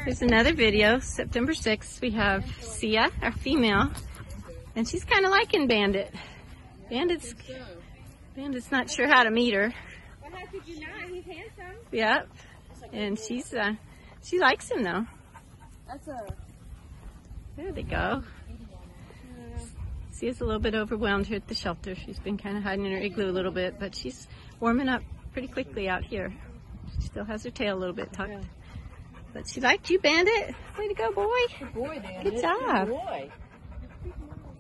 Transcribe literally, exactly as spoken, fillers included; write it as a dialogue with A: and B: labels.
A: Here's another video, September sixth. We have Sia, our female, and she's kind of liking Bandit. Bandit's, Bandit's not sure how to meet her.
B: Well, how could you not? He's handsome.
A: Yep. And she's, uh, she likes him though.
B: That's a...
A: There they go. Sia's a little bit overwhelmed here at the shelter. She's been kind of hiding in her igloo a little bit, but she's warming up pretty quickly out here. She still has her tail a little bit tucked. But she liked you, Bandit. Way to go, boy.
B: Good boy, Bandit.
A: Good job.
B: Good boy.